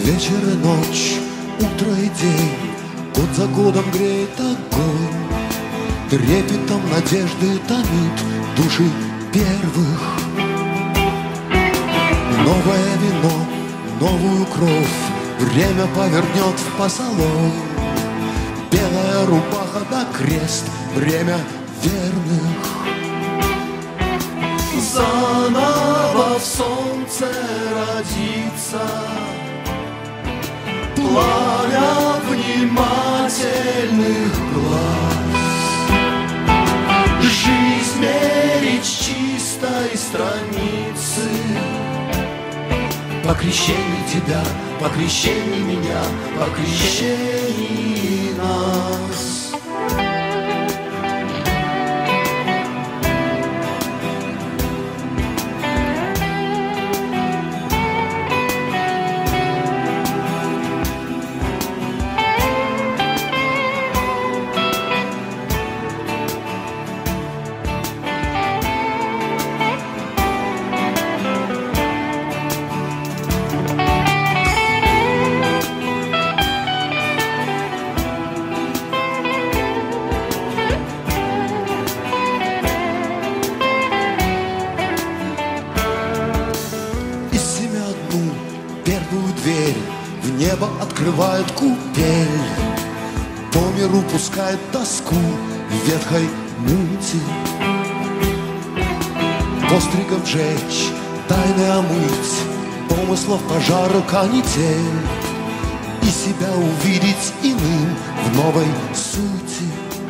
Вечер и ночь, утро и день, год за годом греет огонь. Трепетом надежды томит души первых. Новое вино, новую кровь время повернет в посолой. Белая рубаха да крест, время верных. Заново в солнце родится пламя внимательных глаз. Жизнь мерить с чистой страницы. По крещении тебя, по крещении меня, по крещении нас. Первую дверь в небо открывает купель. По миру пускает тоску в ветхой мути. Постригом жечь, тайны омыть, помыслов пожара канитель. И себя увидеть иным в новой сути.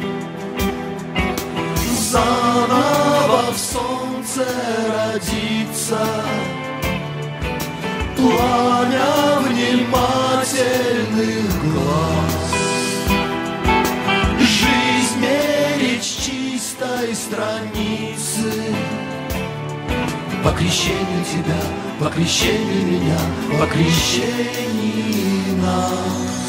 Заново в солнце родится пламя внимательных глаз. Жизнь мерить с чистой страницы. По крещению тебя, по крещению меня, по крещении нас.